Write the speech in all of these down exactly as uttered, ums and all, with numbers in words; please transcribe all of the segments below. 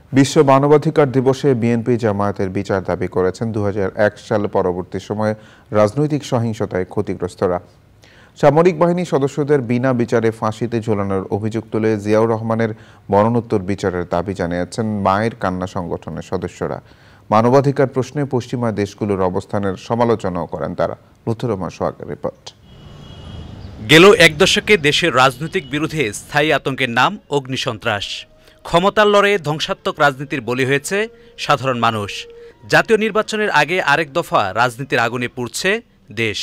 বিশ্ব মানবাধিকার দিবসে বিএনপি জামায়াতের বিচার দাবি করেছেন দুই হাজার এক সাল পরবর্তী সময়ে রাজনৈতিক সহিংসতায় ক্ষতিগ্রস্তরা। সামরিক বাহিনীর সদস্যদের বিনা বিচারে ফাঁসিতে ঝোলানোর অভিযোগ তুলে জিয়াউর রহমানের মরণোত্তর বিচারের দাবি জানিয়েছেন মায়ের কান্না সংগঠনের সদস্যরা। মানবাধিকার প্রশ্নে পশ্চিমা দেশগুলোর অবস্থানের সমালোচনাও করেন তারা। লুথুর রহমান সোহাগের রিপোর্ট। গেল এক দশকে দেশের রাজনৈতিক বিরোধে স্থায়ী আতঙ্কের নাম অগ্নিসন্ত্রাস। ক্ষমতার লড়াইয়ে ধ্বংসাত্মক রাজনীতির বলি হয়েছে সাধারণ মানুষ। জাতীয় নির্বাচনের আগে আরেক দফা রাজনীতির আগুনে পুড়ছে দেশ।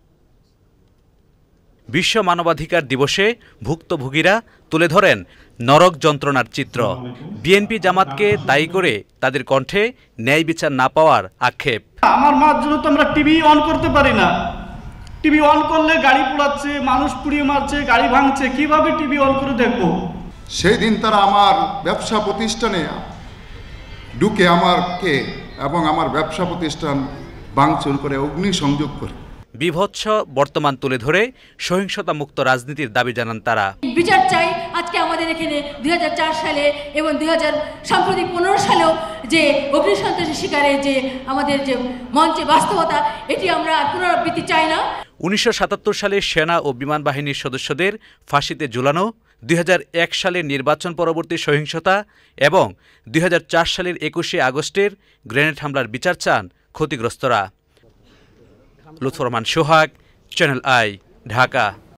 বিশ্ব মানবাধিকার দিবসে ভুক্তভোগীরা তুলে ধরেন নরক যন্ত্রণার চিত্র। বিএনপি জামাতকে দায়ী করে তাদের কণ্ঠে ন্যায় বিচার না পাওয়ার আক্ষেপ। আমার মার জন্য তো আমরা টিভি অন করতে পারি না। টিভি অন করলে গাড়ি পোড়াচ্ছে, মানুষ পুড়িয়ে মারছে, গাড়ি ভাঙছে, কিভাবে টিভি অন করে দেখবো? সেই দিন তারা আমার ব্যবসা প্রতিষ্ঠানে ঢুকে আমাকে এবং আমার ব্যবসা প্রতিষ্ঠান ভাঙচুর করে অগ্নিসংযোগ করে। বিভৎস বর্তমান তুলে ধরে সহিংসতা মুক্ত রাজনীতির দাবি জানান তারা। বিচার চাই। আজকে আমাদের এখানে দুই হাজার চার সালে এবং দুই হাজার সাম্প্রতিক পনেরো সালেও যে অগ্নিসন্ত্রাসের শিকারে যে আমাদের যে মঞ্চে বাস্তবতা, এটি আমরা পুনরাবৃত্তি চাই না। উনিশশো সাতাত্তর সালে সেনা ও বিমান বাহিনীর সদস্যদের ফাঁসিতে ঝুলানো, দুই হাজার এক সালের নির্বাচন পরবর্তী সহিংসতা এবং দুই হাজার চার সালের একুশে আগস্টের গ্রেনেড হামলার বিচার চান ক্ষতিগ্রস্তরা। Lutfor Rahman Sohag, Channel I, Dhaka.